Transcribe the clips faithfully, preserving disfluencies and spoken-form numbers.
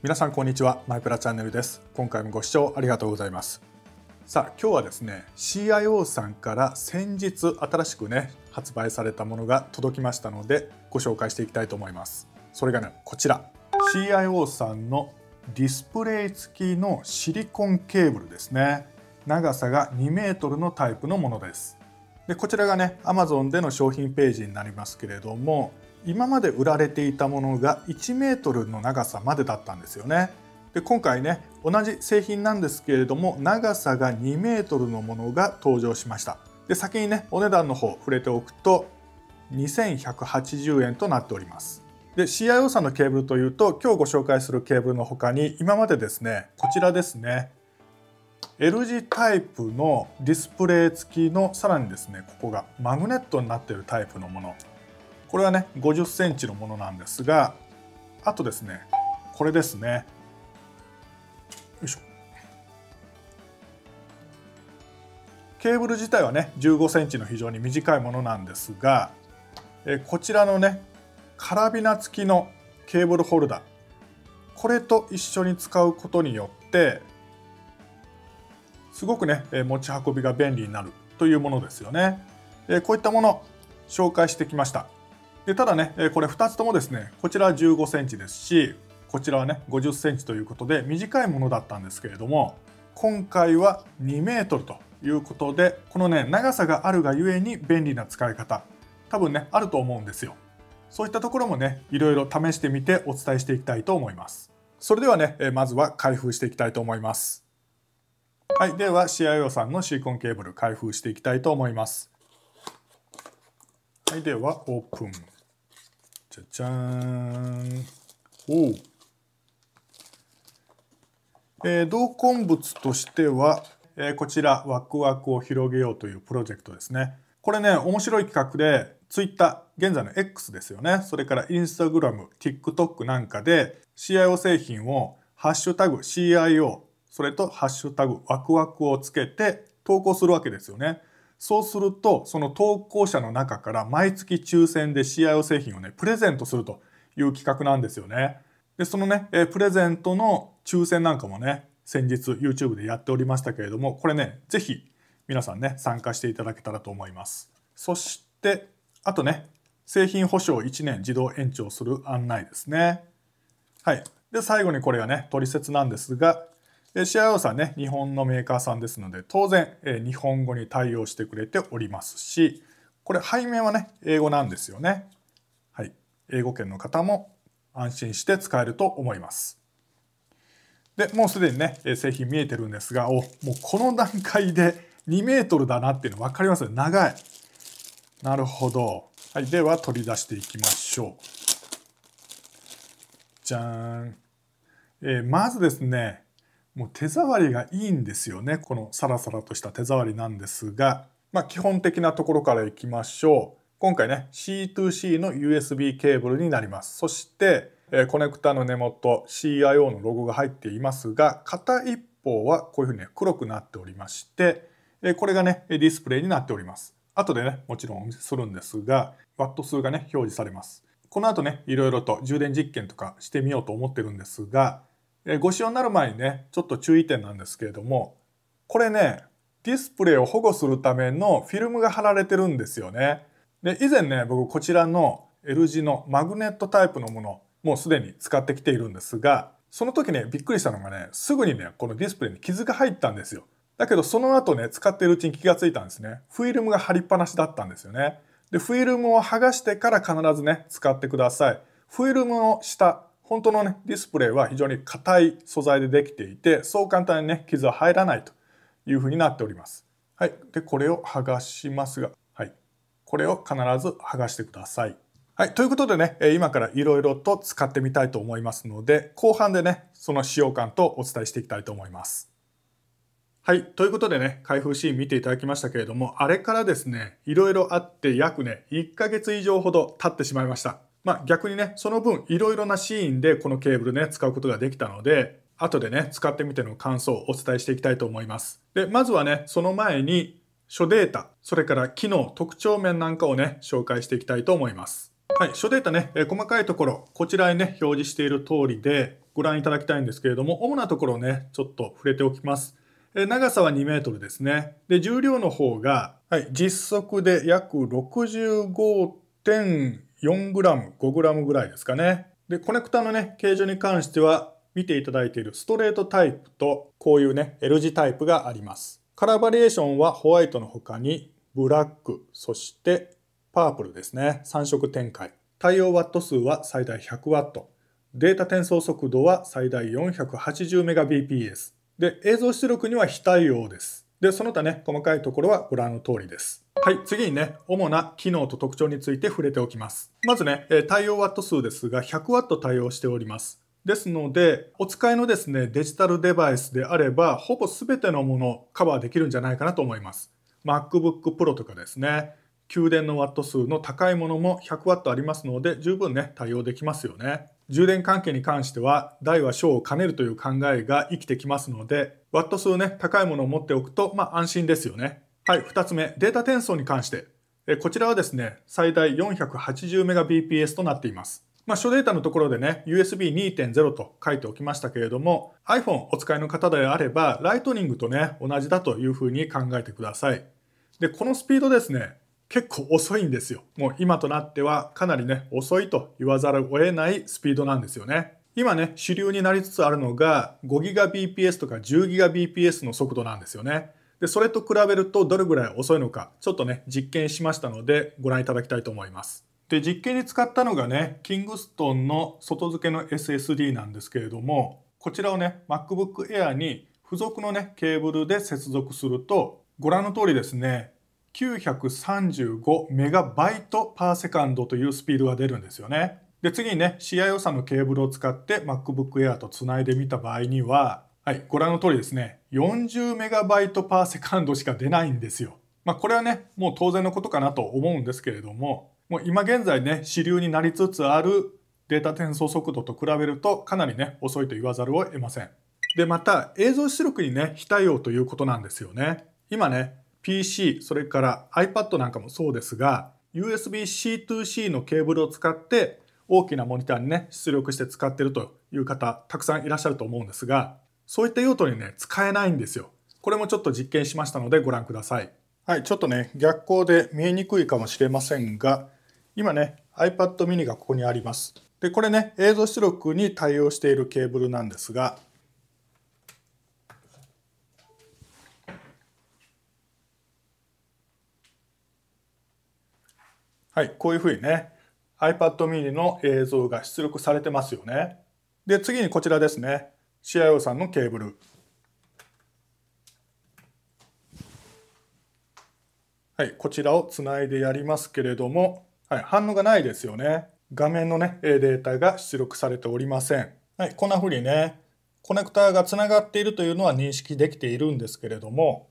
皆さんこんにちは、マイプラチャンネルです。今回もご視聴ありがとうございます。さあ今日はですね シーアイオー さんから先日新しくね発売されたものが届きましたのでご紹介していきたいと思います。それがねこちら シーアイオー さんのディスプレイ付きのシリコンケーブルですね。長さがにメートルのタイプのものです。でこちらがね アマゾン での商品ページになりますけれども、今まで売られていたものがいちメートルの長さまでだったんですよね。で今回ね同じ製品なんですけれども長さがにメートルのものが登場しました。で先にねお値段の方触れておくとにせんひゃくはちじゅうえんとなっております。で シーアイオー さんのケーブルというと今日ご紹介するケーブルの他に今までですねこちらですね L 字タイプのディスプレイ付きのさらにですねここがマグネットになっているタイプのもの、これはねごじゅっセンチのものなんですが、あとですねこれですね、よいしょ、ケーブル自体はねじゅうごセンチの非常に短いものなんですが、えこちらのねカラビナ付きのケーブルホルダー、これと一緒に使うことによってすごくね持ち運びが便利になるというものですよね。こういったもの紹介してきました。でただねこれふたつともですねこちらはじゅうごセンチですしこちらはねごじゅっセンチということで短いものだったんですけれども、今回はにメートルということでこのね長さがあるがゆえに便利な使い方多分ねあると思うんですよ。そういったところもねいろいろ試してみてお伝えしていきたいと思います。それではねまずは開封していきたいと思います。はい、では シーアイオー さんのシリコンケーブル開封していきたいと思います。はい、ではオープン。じゃじゃーん。おお。えー、同梱物としては、えー、こちらワクワクを広げようというプロジェクトですね。これね面白い企画で Twitter、現在の X ですよね。それから Instagram、TikTok なんかで シーアイオー 製品をハッシュタグ シーアイオー、それとハッシュタグワクワクをつけて投稿するわけですよね。そうするとその投稿者の中から毎月抽選で シーアイオー 製品をねプレゼントするという企画なんですよね。でそのねプレゼントの抽選なんかもね先日 YouTube でやっておりましたけれども、これねぜひ皆さんね参加していただけたらと思います。そしてあとね製品保証いちねん自動延長する案内ですね。はい。で最後にこれがね取説なんですが、シーアイオー さんね日本のメーカーさんですので当然日本語に対応してくれておりますし、これ背面はね英語なんですよね。はい。英語圏の方も安心して使えると思います。でもうすでにね製品見えてるんですが、おもうこの段階でにメートルだなっていうの分かりますね。長い。なるほど。はい、では取り出していきましょう。じゃーん。えー、まずですねもう手触りがいいんですよね。このサラサラとした手触りなんですが、まあ、基本的なところからいきましょう。今回ね シーツーシー の ユーエスビー ケーブルになります。そしてコネクタの根元 シーアイオー のロゴが入っていますが、片一方はこういうふうに黒くなっておりまして、これがねディスプレイになっております。後でねもちろんお見せするんですが、ワット数がね表示されます。この後ねいろいろと充電実験とかしてみようと思ってるんですが、ご使用になる前にねちょっと注意点なんですけれども、これねディスプレイを保護するためのフィルムが貼られてるんですよね。で以前ね僕こちらの L 字のマグネットタイプのものもうすでに使ってきているんですが、その時ねびっくりしたのがねすぐにねこのディスプレイに傷が入ったんですよ。だけどその後ね使っているうちに気がついたんですね。フィルムが貼りっぱなしだったんですよね。でフィルムを剥がしてから必ずね使ってください。フィルムの下、本当のねディスプレイは非常に硬い素材でできていて、そう簡単にね傷は入らないというふうになっております。はい。でこれを剥がしますが、はい、これを必ず剥がしてください。はい。ということでね今からいろいろと使ってみたいと思いますので、後半でねその使用感とお伝えしていきたいと思います。はい。ということでね開封シーン見ていただきましたけれども、あれからですねいろいろあって約ねいっかげつ以上ほど経ってしまいました。まあ逆にねその分いろいろなシーンでこのケーブルね使うことができたので、後でね使ってみての感想をお伝えしていきたいと思います。でまずはねその前に諸データ、それから機能、特徴面なんかをね紹介していきたいと思います。はい、諸データね、えー、細かいところこちらにね表示している通りで、 ご覧いただきたいんですけれども、主なところをね、ちょっと触れておきます。え長さはにメートルですね。で、重量の方が、はい、実測で約 ろくじゅうごてんよんグラム、ごグラムぐらいですかね。で、コネクタのね、形状に関しては、見ていただいているストレートタイプと、こういうね、L 字タイプがあります。カラーバリエーションはホワイトの他に、ブラック、そしてパープルですね。さん色展開。対応ワット数は最大 ひゃくワット。データ転送速度は最大 よんひゃくはちじゅうメガビーピーエス。で、映像出力には非対応です。で、その他ね、細かいところはご覧の通りです。はい、次にね、主な機能と特徴について触れておきます。まずね、対応ワット数ですが ひゃくワット 対応しております。ですので、お使いのですね、デジタルデバイスであれば、ほぼ全てのものをカバーできるんじゃないかなと思います。MacBook Pro とかですね、給電のワット数の高いものも ひゃくワット ありますので、十分ね、対応できますよね。充電関係に関しては、大は小を兼ねるという考えが生きてきますので、ワット数ね、高いものを持っておくと、まあ安心ですよね。はい、ふたつめ、データ転送に関して。えこちらはですね、最大 よんひゃくはちじゅうメガビーピーエス となっています。まあ、初データのところでね、ユーエスビーにてんゼロ と書いておきましたけれども、iPhone お使いの方であれば、ライトニングとね、同じだというふうに考えてください。で、このスピードですね、結構遅いんですよ。もう今となってはかなりね、遅いと言わざるを得ないスピードなんですよね。今ね、主流になりつつあるのが ごギガビーピーエス とか じゅうギガビーピーエス の速度なんですよね。で、それと比べるとどれぐらい遅いのか、ちょっとね、実験しましたのでご覧いただきたいと思います。で、実験に使ったのがね、キングストンの外付けの エスエスディー なんですけれども、こちらをね、MacBook Air に付属のね、ケーブルで接続すると、ご覧の通りですね、きゅうひゃくさんじゅうごメガバイトパーセカンドというスピードが出るんですよね。で、次にね、シーアイオー さんのケーブルを使って MacBook Air とつないでみた場合には、はい、ご覧の通りですね、よんじゅうメガバイトパーセカンドしか出ないんですよ。まあ、これはね、もう当然のことかなと思うんですけれども、もう今現在ね、主流になりつつあるデータ転送速度と比べるとかなりね、遅いと言わざるを得ません。で、また映像出力にね、非対応ということなんですよね。今ね、ピーシー、それから iPad なんかもそうですが、ユーエスビーシーツーシー のケーブルを使って大きなモニターにね、出力して使っているという方、たくさんいらっしゃると思うんですが、そういった用途にね、使えないんですよ。これもちょっと実験しましたのでご覧ください。はい、ちょっとね、逆光で見えにくいかもしれませんが、今ね、iPad mini がここにあります。で、これね、映像出力に対応しているケーブルなんですが、はい、こういうふうにね、iPad mini の映像が出力されてますよね。で、次にこちらですね。シーアイオー さんのケーブル。はい、こちらをつないでやりますけれども、はい、反応がないですよね。画面のね、データが出力されておりません。はい、こんなふうにね、コネクタがつながっているというのは認識できているんですけれども、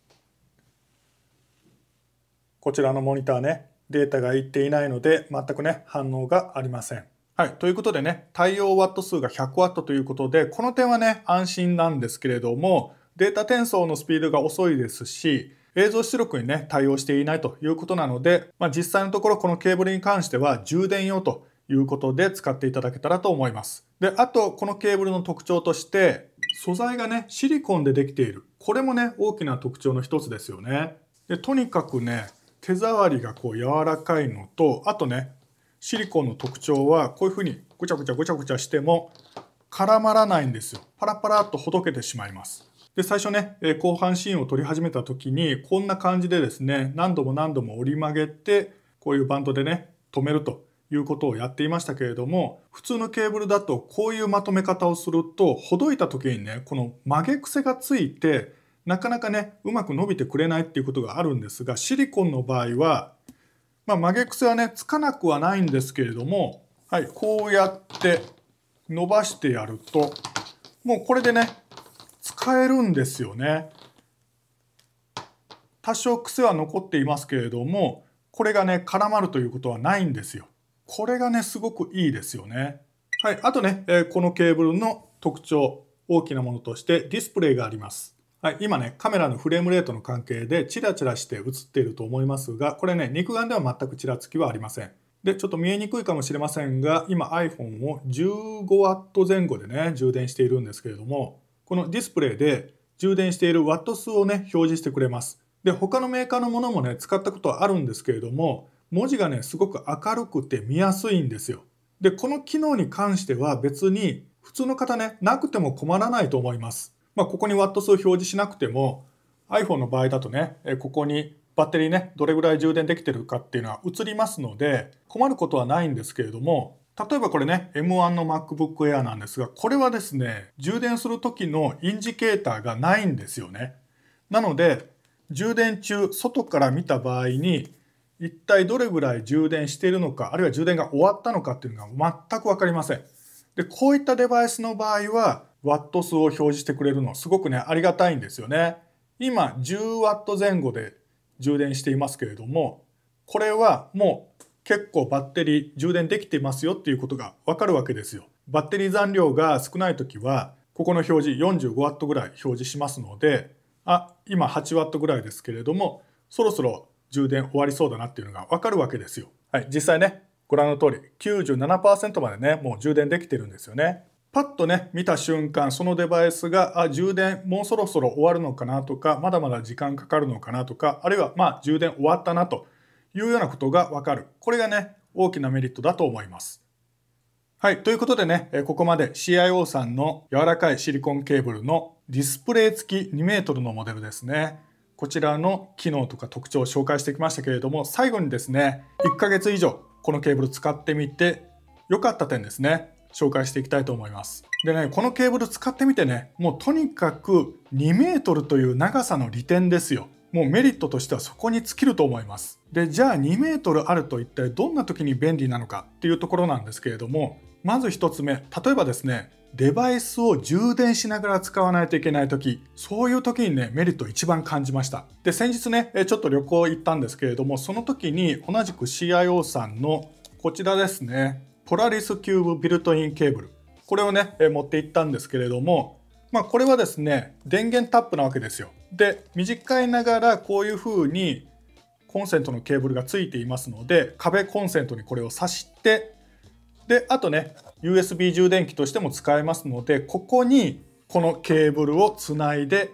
こちらのモニターね、データがいっていないので、全くね、反応がありません。はい。ということでね、対応ワット数が ひゃくワット ということで、この点はね、安心なんですけれども、データ転送のスピードが遅いですし、映像出力にね、対応していないということなので、まあ、実際のところこのケーブルに関しては充電用ということで使っていただけたらと思います。で、あと、このケーブルの特徴として、素材がね、シリコンでできている。これもね、大きな特徴の一つですよね。で、とにかくね、手触りがこう柔らかいのと、あとね、シリコンの特徴はこういうふうにぐちゃぐちゃぐちゃぐちゃしても絡まらないんですよ。パラパラっとほどけてしまいます。で、最初ね、後半シーンを撮り始めた時にこんな感じでですね、何度も何度も折り曲げて、こういうバンドでね、止めるということをやっていましたけれども、普通のケーブルだとこういうまとめ方をすると、ほどいた時にね、この曲げ癖がついて、なかなかね、うまく伸びてくれないっていうことがあるんですが、シリコンの場合は、まあ、曲げ癖はね、つかなくはないんですけれども、はい、こうやって伸ばしてやると、もうこれでね、使えるんですよね。多少癖は残っていますけれども、これがね、絡まるということはないんですよ。これがね、すごくいいですよね。はい、あとね、このケーブルの特徴、大きなものとしてディスプレイがあります。はい、今ね、カメラのフレームレートの関係でチラチラして映っていると思いますが、これね、肉眼では全くちらつきはありません。 で、ちょっと見えにくいかもしれませんが、今 iPhone をじゅうごワットぜん後でね、充電しているんですけれども、このディスプレイで充電しているワット数をね、表示してくれます。で、他のメーカーのものもね、使ったことはあるんですけれども、文字がね、すごく明るくて見やすいんですよ。で、この機能に関しては別に普通の方ね、なくても困らないと思います。まあ、ここにワット数を表示しなくても、iPhone の場合だとね、ここにバッテリーね、どれぐらい充電できてるかっていうのは映りますので、困ることはないんですけれども、例えばこれね、エムワン の MacBook Air なんですが、これはですね、充電する時のインジケーターがないんですよね。なので、充電中、外から見た場合に、一体どれぐらい充電しているのか、あるいは充電が終わったのかっていうのが全く分かりません。で、こういったデバイスの場合は、ワット数を表示してくれるのすごくね、ありがたいんですよね。今、じゅうワットぜん後で充電していますけれども、これはもう結構バッテリー充電できてますよっていうことがわかるわけですよ。バッテリー残量が少ないときは、ここの表示 よんじゅうごワット ぐらい表示しますので、あ、今 はちワット ぐらいですけれども、そろそろ充電終わりそうだなっていうのがわかるわけですよ。はい、実際ね、ご覧の通り きゅうじゅうななパーセント までね、もう充電できてるんですよね。パッとね、見た瞬間、そのデバイスが、あ、充電もうそろそろ終わるのかなとか、まだまだ時間かかるのかなとか、あるいはまあ充電終わったなというようなことがわかる。これがね、大きなメリットだと思います。はい。ということでね、ここまで シーアイオー さんの柔らかいシリコンケーブルのディスプレイ付きにメートルのモデルですね。こちらの機能とか特徴を紹介してきましたけれども、最後にですね、いっかげつ以上このケーブル使ってみて良かった点ですね、紹介していきたいと思います。でね、このケーブル使ってみてね、もうとにかくにメートルという長さの利点ですよ。もうメリットとしてはそこに尽きると思います。で、じゃあにメートルあると一体どんな時に便利なのかっていうところなんですけれども、まず一つ目、例えばですね、デバイスを充電しながら使わないといけない時、そういう時にね、メリットを一番感じました。で、先日ね、ちょっと旅行行ったんですけれども、その時に同じく シーアイオー さんのこちらですね、ポラリスキューブビルトインケーブル。これをね、持って行ったんですけれども、まあこれはですね、電源タップなわけですよ。で、短いながらこういう風にコンセントのケーブルがついていますので、壁コンセントにこれを挿して、で、あとね、ユーエスビー 充電器としても使えますので、ここにこのケーブルをつないで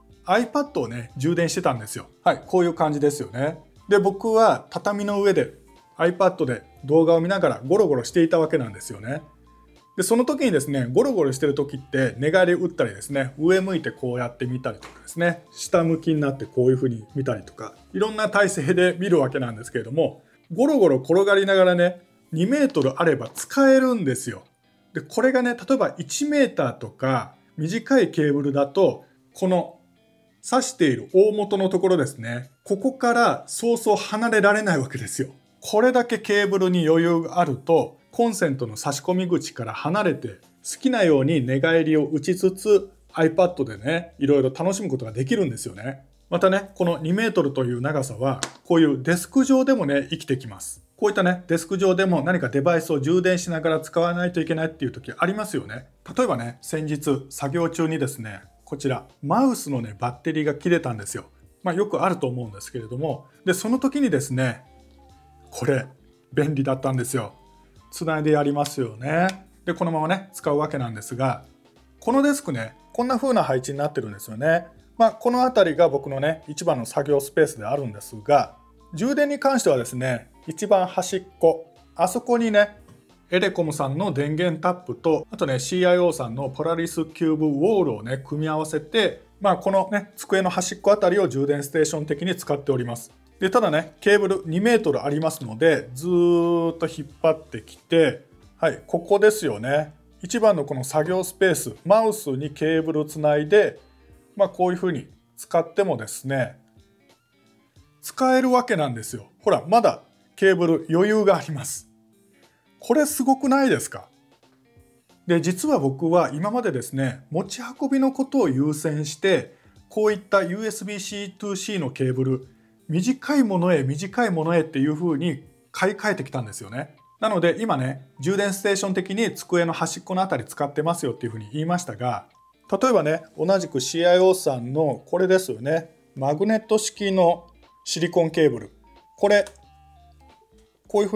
iPad をね、充電してたんですよ。はい、こういう感じですよね。で、僕は畳の上で iPad で動画を見ながらゴロゴロしていたわけなんですよね。で、その時にですね、ゴロゴロしてる時って寝返り打ったりですね、上向いてこうやって見たりとかですね、下向きになってこういう風に見たりとか、いろんな体勢で見るわけなんですけれども、ゴロゴロ転がりながらね、にメートルあれば使えるんですよ。で、これがね、例えばいちメーターとか短いケーブルだと、この挿している大元のところですね、ここからそうそう離れられないわけですよ。これだけケーブルに余裕があると、コンセントの差し込み口から離れて、好きなように寝返りを打ちつつ iPad でね、いろいろ楽しむことができるんですよね。またね、このにメートルという長さは、こういうデスク上でもね、生きてきます。こういったね、デスク上でも何かデバイスを充電しながら使わないといけないっていう時ありますよね。例えばね、先日作業中にですね、こちらマウスのね、バッテリーが切れたんですよ。まあよくあると思うんですけれども、で、その時にですね、これ便利だったんですよ。つないでやりますよね。で、このままね、使うわけなんですが、このデスクね、こんな風な配置になってるんですよね。まあ、この辺りが僕のね、一番の作業スペースであるんですが、充電に関してはですね、一番端っこ、あそこにね、エレコムさんの電源タップと、あとね、シーアイオー さんのポラリスキューブウォールをね、組み合わせて、まあ、このね、机の端っこあたりを充電ステーション的に使っております。で、ただね、ケーブルにメートルありますので、ずーっと引っ張ってきて、はい、ここですよね。一番のこの作業スペース、マウスにケーブルつないで、まあこういうふうに使ってもですね、使えるわけなんですよ。ほら、まだケーブル余裕があります。これすごくないですか？で、実は僕は今までですね、持ち運びのことを優先して、こういった ユーエスビーシーツーシー のケーブル、短いものへ短いものへっていう風に買い替えてきたんですよね。なので今ね、充電ステーション的に机の端っこのあたり使ってますよっていう風に言いましたが、例えばね、同じく シーアイオー さんのこれですよね。マグネット式のシリコンケーブル。これ、こういう風に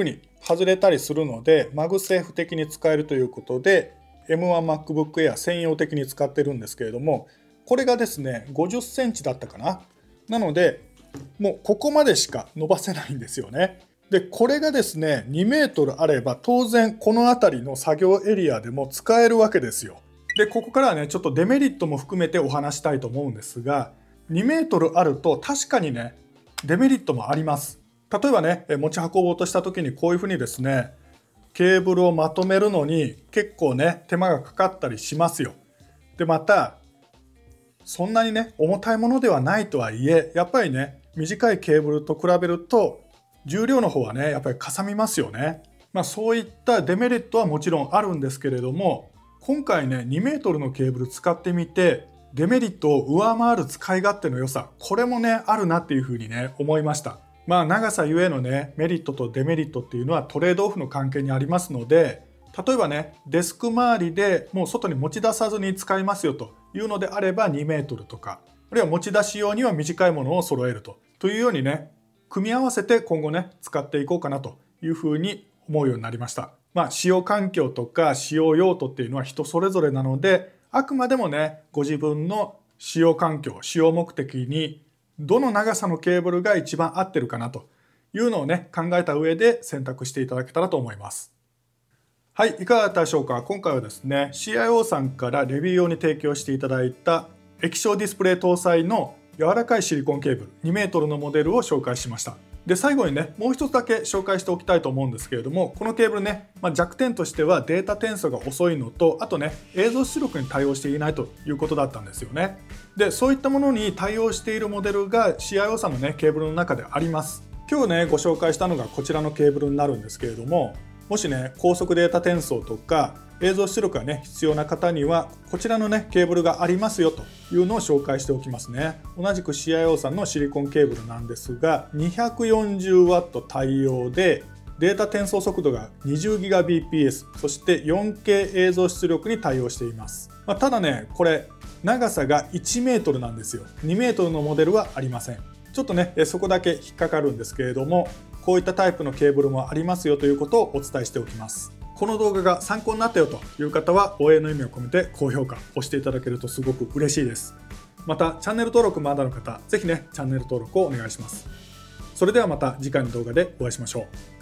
外れたりするので、マグセーフ的に使えるということで エムワンマックブックエア 専用的に使ってるんですけれども、これがですねごじゅっセンチだったかな。なのでもうここまでしか伸ばせないんですよね。でこれがですねにメートルあれば当然この辺りの作業エリアでも使えるわけですよ。でここからはねちょっとデメリットも含めてお話したいと思うんですが、にメートルあると確かにねデメリットもあります。例えばね持ち運ぼうとした時にこういうふうにですねケーブルをまとめるのに結構ね手間がかかったりしますよ。でまたそんなにね重たいものではないとはいえ、やっぱりね短いケーブルと比べると重量の方はねやっぱりかさみますよね。まあそういったデメリットはもちろんあるんですけれども、今回ねにメートルのケーブル使ってみてデメリットを上回る使い勝手の良さ、これもねあるなっていうふうにね思いました。まあ長さゆえのねメリットとデメリットっていうのはトレードオフの関係にありますので、例えばねデスク周りでもう外に持ち出さずに使いますよというのであればにメートルとか、あるいは持ち出し用には短いものを揃えるとというようにね組み合わせて今後ね使っていこうかなというふうに思うようになりました。まあ使用環境とか使用用途っていうのは人それぞれなので、あくまでもねご自分の使用環境、使用目的にどの長さのケーブルが一番合ってるかなというのをね考えた上で選択していただけたらと思います。はい、いかがだったでしょうか。今回はですね シーアイオー さんからレビュー用に提供していただいた液晶ディスプレイ搭載の柔らかいシリコンケーブルにメートルのモデルを紹介しました。で最後にねもう一つだけ紹介しておきたいと思うんですけれども、このケーブルね、まあ、弱点としてはデータ転送が遅いのと、あとね映像出力に対応していないということだったんですよね。でそういったものに対応しているモデルが シーアイオー さんのねケーブルの中であります。今日ねご紹介したのがこちらのケーブルになるんですけれども、もしね高速データ転送とか映像出力がね必要な方にはこちらのねケーブルがありますよというのを紹介しておきますね。同じく シーアイオー さんのシリコンケーブルなんですが にひゃくよんじゅうワット 対応で、データ転送速度が にじゅうギガビーピーエス、 そして よんケー 映像出力に対応しています。まあ、ただねこれ長さがいちメートルなんですよ。にメートルのモデルはありません。ちょっとねそこだけ引っかかるんですけれども、こういったタイプのケーブルもありますよということをお伝えしておきます。この動画が参考になったよという方は応援の意味を込めて高評価押していただけるとすごく嬉しいです。またチャンネル登録まだの方、ぜひねチャンネル登録をお願いします。それではまた次回の動画でお会いしましょう。